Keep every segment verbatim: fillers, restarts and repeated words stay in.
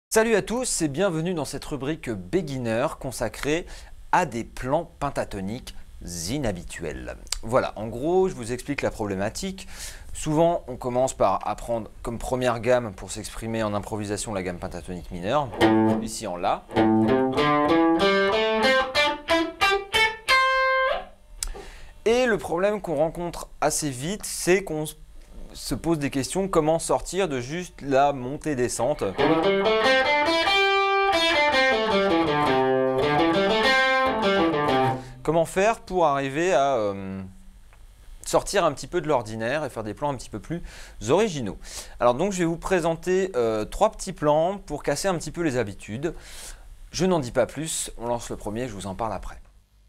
Salut à tous et bienvenue dans cette rubrique Beginner consacrée à des plans pentatoniques inhabituels. Voilà, en gros, je vous explique la problématique. Souvent, on commence par apprendre comme première gamme pour s'exprimer en improvisation la gamme pentatonique mineure, ici en La. Et le problème qu'on rencontre assez vite, c'est qu'on se pose des questions, comment sortir de juste la montée-descente. Comment faire pour arriver à euh, sortir un petit peu de l'ordinaire et faire des plans un petit peu plus originaux. Alors donc je vais vous présenter euh, trois petits plans pour casser un petit peu les habitudes. Je n'en dis pas plus, on lance le premier, je vous en parle après.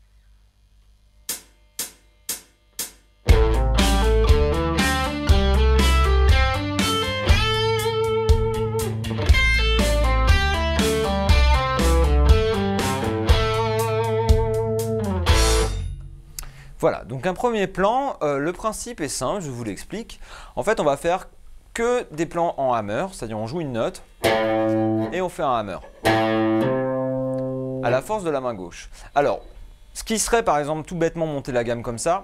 Voilà, donc un premier plan, euh, le principe est simple, je vous l'explique. En fait, on va faire que des plans en hammer, c'est-à-dire on joue une note et on fait un hammer à la force de la main gauche. Alors, ce qui serait par exemple tout bêtement monter la gamme comme ça,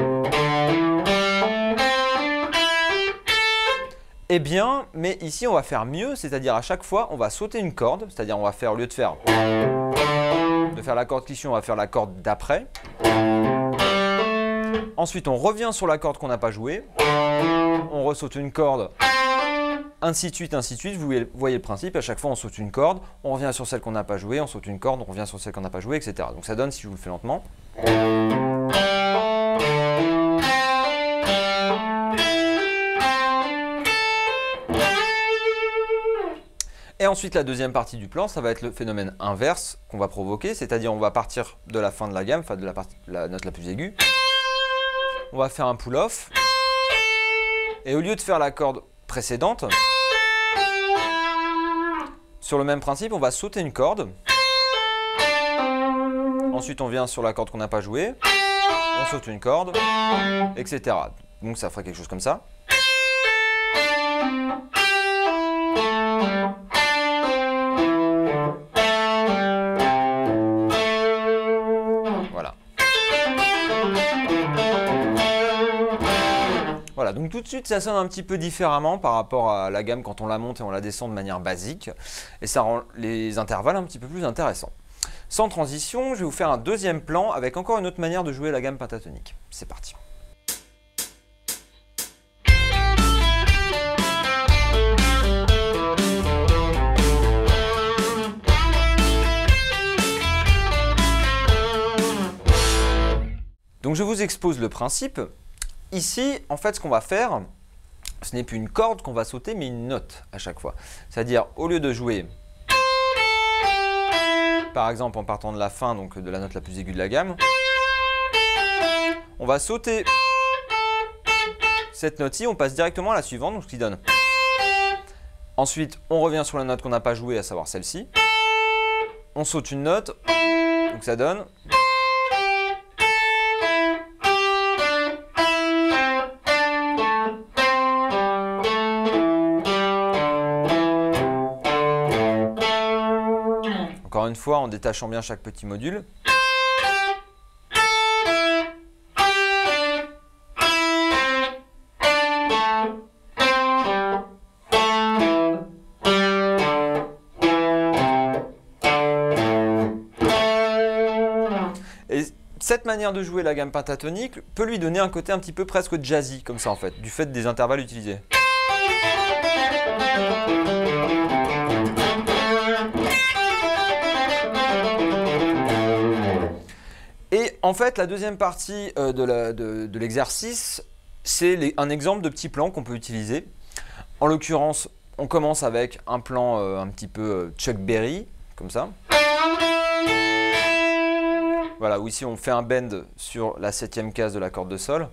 eh bien, mais ici on va faire mieux, c'est-à-dire à chaque fois on va sauter une corde, c'est-à-dire on va faire, au lieu de faire de faire la corde qui suit, on va faire la corde d'après. Ensuite, on revient sur la corde qu'on n'a pas jouée, on ressaute une corde, ainsi de suite, ainsi de suite. Vous voyez le principe, à chaque fois on saute une corde, on revient sur celle qu'on n'a pas jouée, on saute une corde, on revient sur celle qu'on n'a pas jouée, et cetera. Donc ça donne, si je vous le fais lentement. Et ensuite, la deuxième partie du plan, ça va être le phénomène inverse qu'on va provoquer, c'est-à-dire on va partir de la fin de la gamme, enfin de la, partie, la note la plus aiguë. On va faire un pull-off, et au lieu de faire la corde précédente, sur le même principe, on va sauter une corde. Ensuite, on vient sur la corde qu'on n'a pas jouée, on saute une corde, et cetera. Donc ça fera quelque chose comme ça. Voilà, donc tout de suite ça sonne un petit peu différemment par rapport à la gamme quand on la monte et on la descend de manière basique, et ça rend les intervalles un petit peu plus intéressants. Sans transition, je vais vous faire un deuxième plan avec encore une autre manière de jouer la gamme pentatonique. C'est parti. Donc je vous expose le principe. Ici, en fait, ce qu'on va faire, ce n'est plus une corde qu'on va sauter, mais une note à chaque fois. C'est-à-dire, au lieu de jouer, par exemple, en partant de la fin, donc de la note la plus aiguë de la gamme, on va sauter cette note-ci, on passe directement à la suivante, donc ce qui donne. Ensuite, on revient sur la note qu'on n'a pas jouée, à savoir celle-ci. On saute une note, donc ça donne. Encore une fois, en détachant bien chaque petit module. Et cette manière de jouer la gamme pentatonique peut lui donner un côté un petit peu presque jazzy, comme ça en fait, du fait des intervalles utilisés. Et en fait, la deuxième partie euh, de l'exercice, c'est un exemple de petit plan qu'on peut utiliser. En l'occurrence, on commence avec un plan euh, un petit peu euh, Chuck Berry, comme ça. Voilà, où ici on fait un bend sur la septième case de la corde de sol.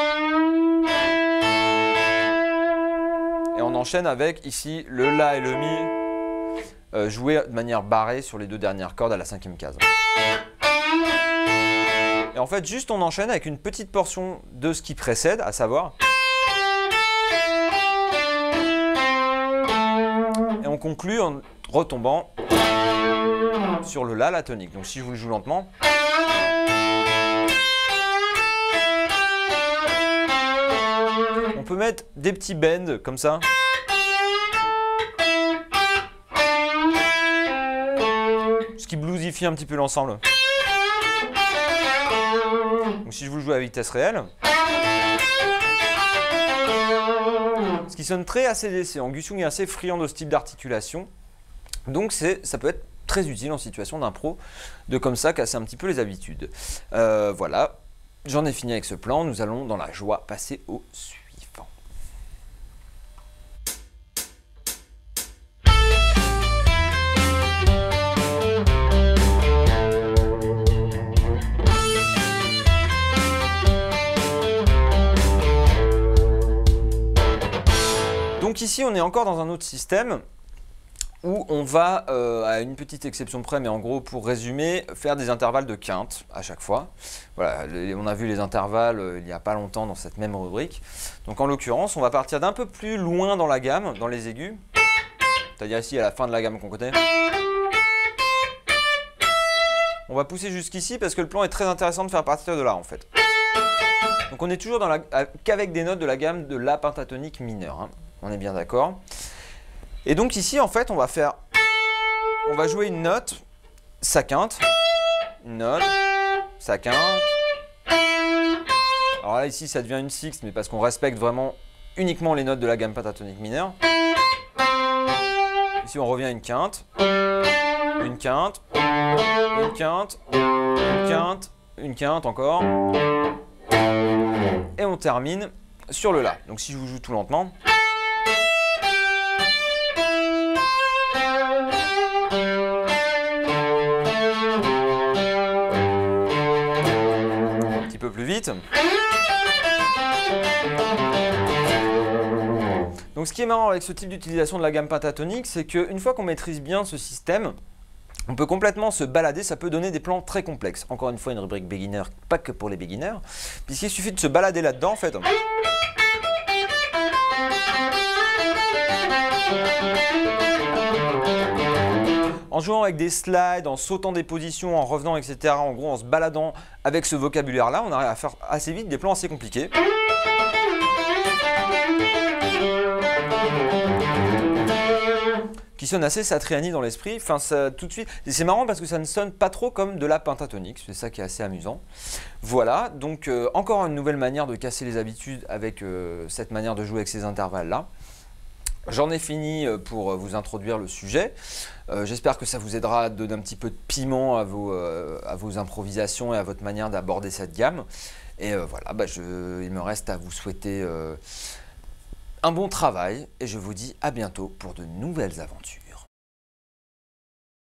Et on enchaîne avec ici le La et le Mi, euh, joué de manière barrée sur les deux dernières cordes à la cinquième case. Et en fait, juste on enchaîne avec une petite portion de ce qui précède, à savoir conclut en retombant sur le La, la tonique. Donc si je vous le joue lentement. On peut mettre des petits bends comme ça. Ce qui bluesifie un petit peu l'ensemble. Donc si je vous le joue à vitesse réelle. Ce qui sonne très A C D C. Angus Young est assez friand de ce type d'articulation. Donc ça peut être très utile en situation d'impro, de comme ça casser un petit peu les habitudes. Euh, voilà, j'en ai fini avec ce plan. Nous allons dans la joie passer au suivant. Donc ici, on est encore dans un autre système où on va, euh, à une petite exception près, mais en gros, pour résumer, faire des intervalles de quinte à chaque fois. Voilà, les, on a vu les intervalles euh, il n'y a pas longtemps dans cette même rubrique. Donc en l'occurrence, on va partir d'un peu plus loin dans la gamme, dans les aigus. C'est-à-dire ici, à la fin de la gamme qu'on connaît. On va pousser jusqu'ici parce que le plan est très intéressant de faire partir de là, en fait. Donc on est toujours qu'avec des notes de la gamme de La pentatonique mineure. Hein. On est bien d'accord. Et donc ici, en fait, on va faire, on va jouer une note, sa quinte, une note, sa quinte. Alors là, ici, ça devient une sixte, mais parce qu'on respecte vraiment uniquement les notes de la gamme pentatonique mineure. Ici, on revient à une quinte, une quinte, une quinte, une quinte, une quinte encore. Et on termine sur le La. Donc si je vous joue tout lentement. Un peu plus vite. Donc ce qui est marrant avec ce type d'utilisation de la gamme pentatonique, c'est qu'une fois qu'on maîtrise bien ce système, on peut complètement se balader, ça peut donner des plans très complexes. Encore une fois, une rubrique beginner, pas que pour les beginners, puisqu'il suffit de se balader là-dedans en fait. En jouant avec des slides, en sautant des positions, en revenant, et cetera. En gros, en se baladant avec ce vocabulaire-là, on arrive à faire assez vite des plans assez compliqués. Qui sonne assez Satriani dans l'esprit. Enfin, ça, tout de suite. Et c'est marrant parce que ça ne sonne pas trop comme de la pentatonique. C'est ça qui est assez amusant. Voilà. Donc, euh, encore une nouvelle manière de casser les habitudes avec euh, cette manière de jouer avec ces intervalles-là. J'en ai fini pour vous introduire le sujet. Euh, J'espère que ça vous aidera à donner un petit peu de piment à vos, euh, à vos improvisations et à votre manière d'aborder cette gamme. Et euh, voilà, bah je, il me reste à vous souhaiter euh, un bon travail et je vous dis à bientôt pour de nouvelles aventures.